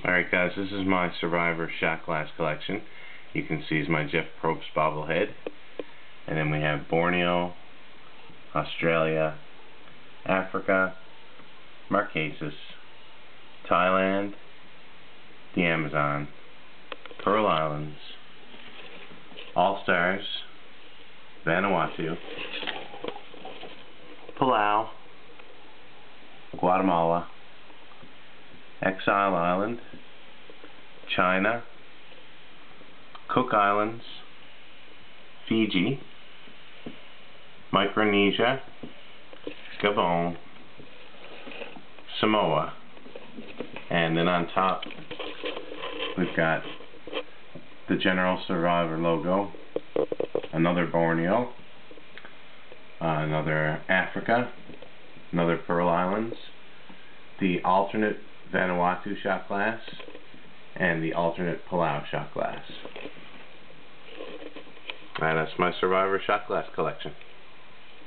Alright guys, this is my Survivor Shot Glass collection. You can see is my Jeff Probst bobblehead. And then we have Borneo, Australia, Africa, Marquesas, Thailand, the Amazon, Pearl Islands, All Stars, Vanuatu, Palau, Guatemala, Exile Island, China, Cook Islands, Fiji, Micronesia, Gabon, Samoa, and then on top we've got the General Survivor logo, another Borneo, another Africa, another Pearl Islands, the alternate Vanuatu shot glass, and the alternate Palau shot glass. And that's my Survivor shot glass collection.